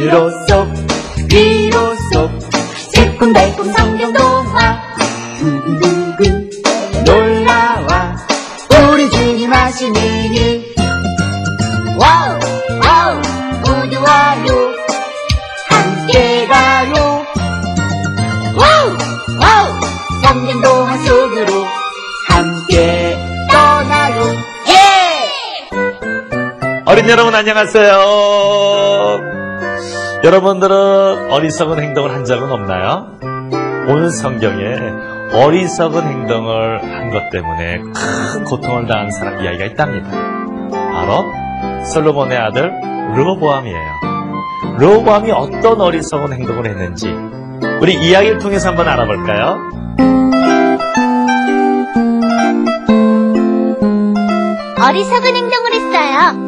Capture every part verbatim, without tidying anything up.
비로소 비로소 새콤달콤 성경동화 두구두구 놀라와 우리 주님 하시는 일 와우 와우 모두 와요 함께 가요 와우 와우 성경동화 속으로 함께 떠나요. 예! 어린 여러분 안녕하세요. 여러분들은 어리석은 행동을 한 적은 없나요? 오늘 성경에 어리석은 행동을 한 것 때문에 큰 고통을 당한 사람 이야기가 있답니다. 바로 솔로몬의 아들 르호보암이에요. 르호보암이 어떤 어리석은 행동을 했는지 우리 이야기를 통해서 한번 알아볼까요? 어리석은 행동을 했어요.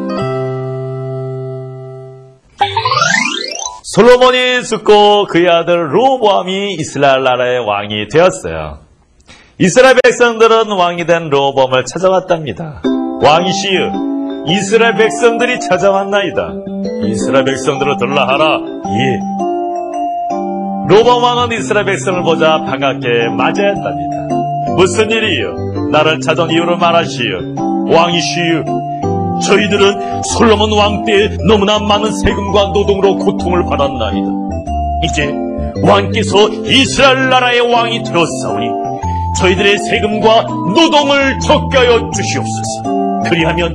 솔로몬이 죽고 그의 아들 르호보암이 이스라엘 나라의 왕이 되었어요. 이스라엘 백성들은 왕이 된 르호보암을 찾아왔답니다. 왕이시여, 이스라엘 백성들이 찾아왔나이다. 이스라엘 백성들을 들라하라. 예. 르호보암 왕은 이스라엘 백성을 보자 반갑게 맞이했답니다. 무슨 일이요? 나를 찾아온 이유를 말하시오. 왕이시여, 저희들은 솔로몬 왕 때 너무나 많은 세금과 노동으로 고통을 받았나이다. 이제 왕께서 이스라엘 나라의 왕이 되었사오니 저희들의 세금과 노동을 적게 하여 주시옵소서. 그리하면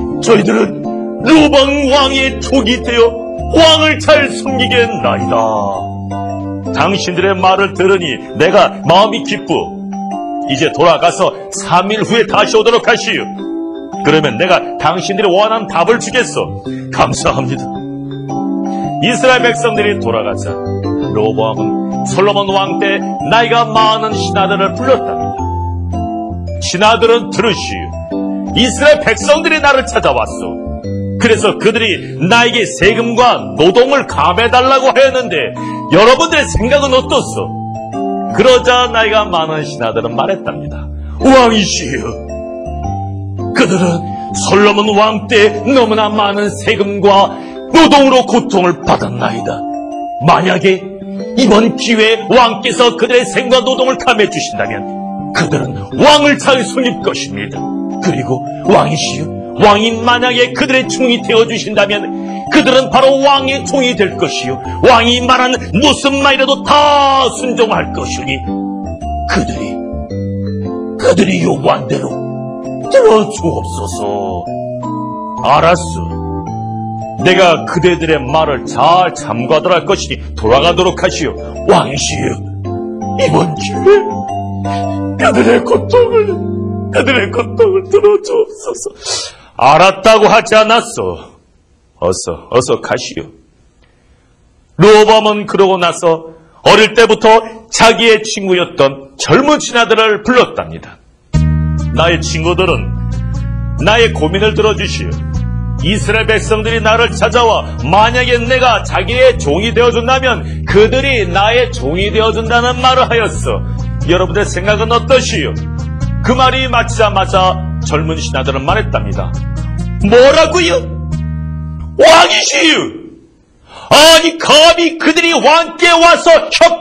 저희들은 르호보암 왕의 족이 되어 왕을 잘 섬기겠나이다. 당신들의 말을 들으니 내가 마음이 기쁘. 이제 돌아가서 삼 일 후에 다시 오도록 하시오. 그러면 내가 당신들이 원하는 답을 주겠소. 감사합니다. 이스라엘 백성들이 돌아가자 르호보암은 솔로몬 왕 때 나이가 많은 신하들을 불렀답니다. 신하들은 들으시오. 이스라엘 백성들이 나를 찾아왔소. 그래서 그들이 나에게 세금과 노동을 감해달라고 하였는데 여러분들의 생각은 어떻소? 그러자 나이가 많은 신하들은 말했답니다. 왕이시여, 그들은 솔로몬 왕 때 너무나 많은 세금과 노동으로 고통을 받았나이다. 만약에 이번 기회에 왕께서 그들의 세금과 노동을 감해 주신다면 그들은 왕을 잘 섬길 것입니다. 그리고 왕이시여, 왕이 만약에 그들의 종이 되어주신다면 그들은 바로 왕의 종이 될 것이요, 왕이 말하는 무슨 말이라도 다 순종할 것이니 그들이 그들이 요구한 대로 들어주옵소서. 알았어. 내가 그대들의 말을 잘 잠가도록 할 것이니 돌아가도록 하시오. 왕이시여, 이번 기회에 그들의 고통을 그들의 고통을 들어주옵소서. 알았다고 하지 않았어. 어서 어서 가시오. 르호보암은 그러고 나서 어릴 때부터 자기의 친구였던 젊은 신하들을 불렀답니다. 나의 친구들은 나의 고민을 들어주시오. 이스라엘 백성들이 나를 찾아와 만약에 내가 자기의 종이 되어준다면 그들이 나의 종이 되어준다는 말을 하였어. 여러분의 생각은 어떠시오? 그 말이 마치자마자 젊은 신하들은 말했답니다. 뭐라고요? 왕이시오! 아니 감히 그들이 왕께 와서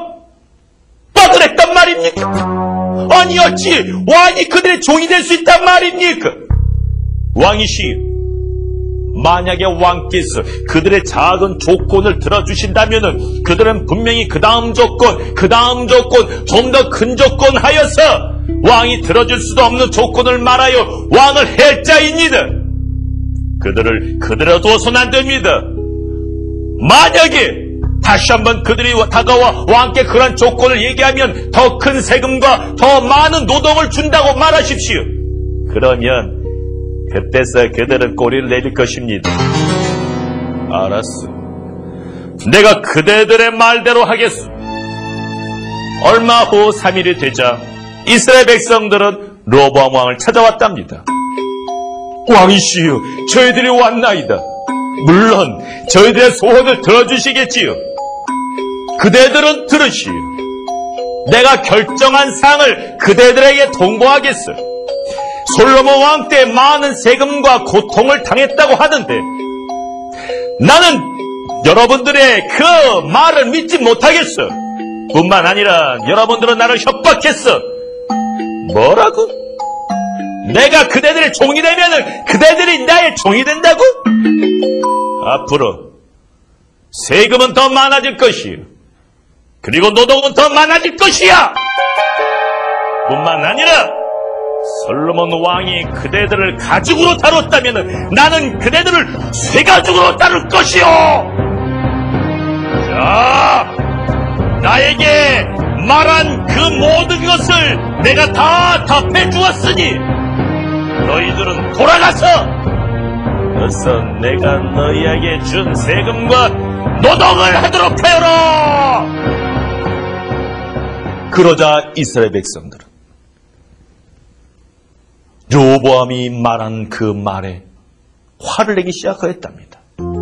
협박을 했단 말입니까? 아니 어찌 왕이 그들의 종이 될 수 있단 말입니까? 왕이시여, 만약에 왕께서 그들의 작은 조건을 들어주신다면 그들은 분명히 그 다음 조건, 그 다음 조건, 좀 더 큰 조건 하여서 왕이 들어줄 수도 없는 조건을 말하여 왕을 할 자입니다. 그들을 그대로 두어서는 안 됩니다. 만약에 다시 한번 그들이 다가와 왕께 그런 조건을 얘기하면 더 큰 세금과 더 많은 노동을 준다고 말하십시오. 그러면 그때서 그들은 꼬리를 내릴 것입니다. 알았어. 내가 그대들의 말대로 하겠소. 얼마 후 삼 일이 되자 이스라엘 백성들은 르호보암 왕을 찾아왔답니다. 왕이시여, 저희들이 왔나이다. 물론 저희들의 소원을 들어주시겠지요. 그대들은 들으시오. 내가 결정한 사항을 그대들에게 통보하겠어. 솔로몬 왕 때 많은 세금과 고통을 당했다고 하는데 나는 여러분들의 그 말을 믿지 못하겠어. 뿐만 아니라 여러분들은 나를 협박했어. 뭐라고? 내가 그대들의 종이 되면은 그대들이 나의 종이 된다고? 앞으로 세금은 더 많아질 것이요. 그리고 노동은 더 많아질 것이야. 뿐만 아니라 솔로몬 왕이 그대들을 가죽으로 다뤘다면 나는 그대들을 쇠가죽으로 다룰 것이요. 자, 나에게 말한 그 모든 것을 내가 다 답해 주었으니 너희들은 돌아가서 어서 내가 너희에게 준 세금과 노동을 하도록 하여라. 그러자 이스라엘 백성들은 르호보암이 말한 그 말에 화를 내기 시작하였답니다.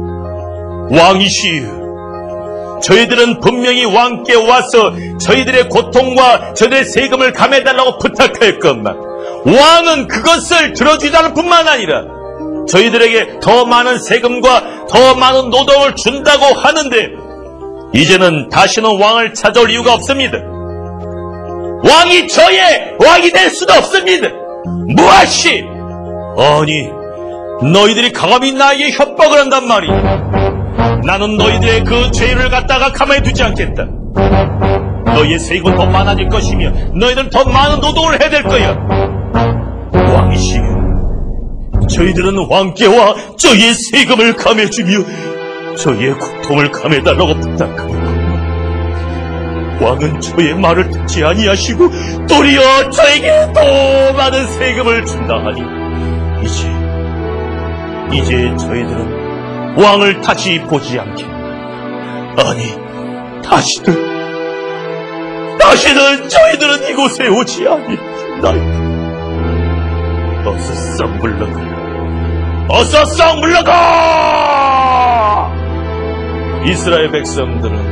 왕이시여, 저희들은 분명히 왕께 와서 저희들의 고통과 저희들의 세금을 감해달라고 부탁하였건만 왕은 그것을 들어주자는 뿐만 아니라 저희들에게 더 많은 세금과 더 많은 노동을 준다고 하는데 이제는 다시는 왕을 찾아올 이유가 없습니다. 왕이 저의 왕이 될 수도 없습니다. 무엇이? 아니, 너희들이 감히 나에게 협박을 한단 말이야. 나는 너희들의 그 죄를 갖다가 가만히 두지 않겠다. 너희의 세금은 더 많아질 것이며 너희들은 더 많은 노동을 해야 될 거야. 왕이시여, 저희들은 왕께와 저희의 세금을 감해주며 저희의 고통을 감해달라고 부탁합니다. 왕은 저의 말을 듣지 아니하시고 도리어 저에게 더 많은 세금을 준다 하니 이제 이제 저희들은 왕을 다시 보지 않게, 아니 다시는 다시는 저희들은 이곳에 오지 아니하리이다. 어서 썩 물러가, 어서 썩 물러가! 이스라엘 백성들은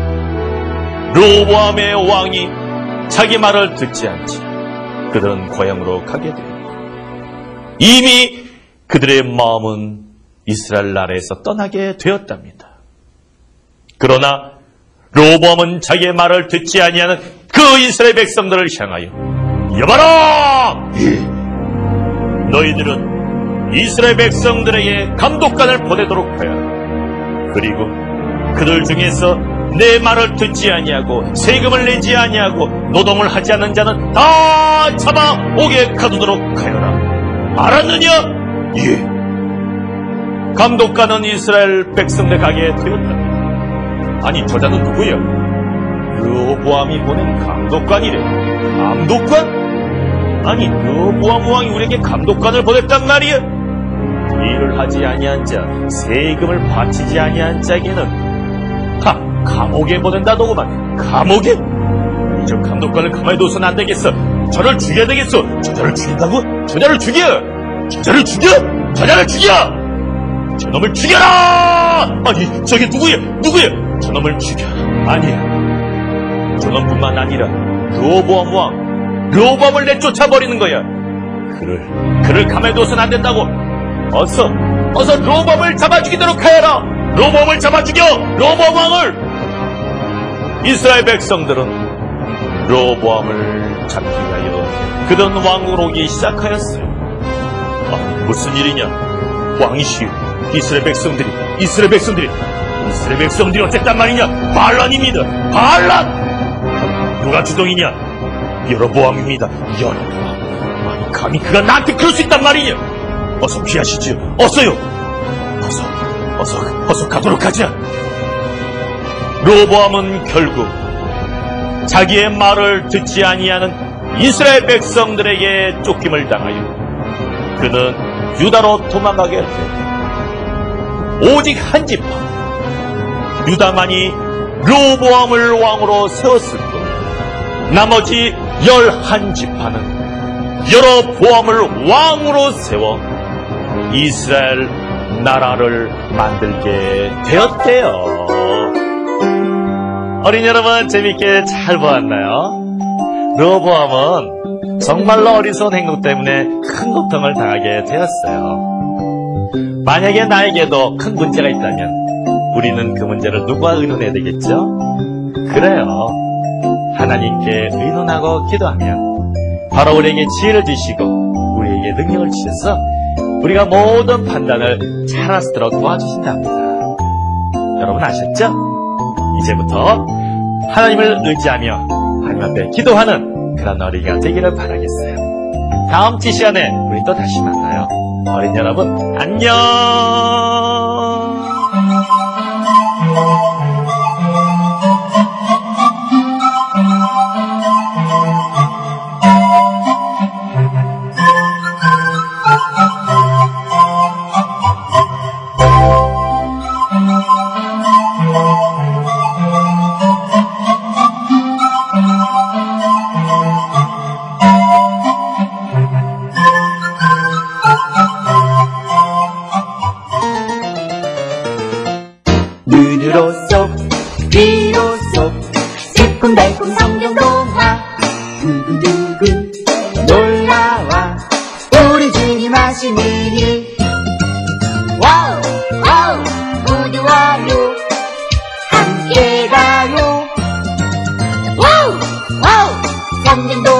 르호보암의 왕이 자기 말을 듣지 않지 그들은 고향으로 가게 되었다. 이미 그들의 마음은 이스라엘 나라에서 떠나게 되었답니다. 그러나 르호보암은 자기의 말을 듣지 아니하는 그 이스라엘 백성들을 향하여 여봐라! 너희들은 이스라엘 백성들에게 감독관을 보내도록 하여라. 그리고 그들 중에서 내 말을 듣지 아니하고 세금을 내지 아니하고 노동을 하지 않는 자는 다 잡아오게 가두도록 하여라. 알았느냐? 예. 감독관은 이스라엘 백성들 가게 되었다. 아니, 저자는 누구야? 르호보암이 보낸 감독관이래. 감독관? 아니, 르호보암 왕이 우리에게 감독관을 보냈단 말이야. 일을 하지 아니한 자, 세금을 바치지 아니한 자에게는 하, 감옥에 보낸다더구만. 감옥에? 이 저 감독관을 가만히 둬서는 안 되겠어. 저를 죽여야 되겠어. 저자를 죽인다고? 저자를 죽여! 저자를 죽여! 저자를 죽여! 저놈을 죽여라! 아니, 저게 누구야? 누구야? 저놈을 죽여. 아니야. 저놈뿐만 아니라 르호보암 왕, 르호보암을 내쫓아버리는 거야. 그를, 그를 가만히 둬서는 안 된다고. 어서, 어서 르호보암을 잡아 죽이도록 하여라. 르호보암을 잡아 죽여! 르호보암 왕을! 이스라엘 백성들은 르호보암을 잡기 위하여 그들은 왕으로 오기 시작하였어요. 아, 무슨 일이냐? 왕이시여, 이스라엘 백성들이, 이스라엘 백성들이, 이스라엘 백성들이 어쨌단 말이냐? 반란입니다. 반란! 누가 주동이냐? 여로보암입니다. 여로보암. 아니, 감히 그가 나한테 그럴 수 있단 말이냐? 어서 피하시지요. 어서요. 어서, 어서, 어서 가도록 하자. 르호보암은 결국 자기의 말을 듣지 아니하는 이스라엘 백성들에게 쫓김을 당하여 그는 유다로 도망가게 되었다. 오직 한 지파 유다만이 르호보암을 왕으로 세웠을 뿐 나머지 열한 지파는 여로보암을 왕으로 세워 이스라엘 나라를 만들게 되었대요. 어린 여러분, 재밌게 잘 보았나요? 르호보암은 정말로 어리석은 행동 때문에 큰 고통을 당하게 되었어요. 만약에 나에게도 큰 문제가 있다면 우리는 그 문제를 누구와 의논해야 되겠죠? 그래요. 하나님께 의논하고 기도하면 바로 우리에게 지혜를 주시고 우리에게 능력을 주셔서 우리가 모든 판단을 잘할 수 있도록 도와주신답니다. 여러분 아셨죠? 이제부터 하나님을 의지하며 하나님 앞에 기도하는 그런 어린이가 되기를 바라겠어요. 다음 주 시간에 우리 또 다시 만나요. 어린 여러분 안녕. 눈으로쏙 귀로쏙 새콤달콤 성경동화 두구두구 놀라와 우리 주님 하시는 일 와우 와우 구두와요 함께 가요 와우 와우 성경동화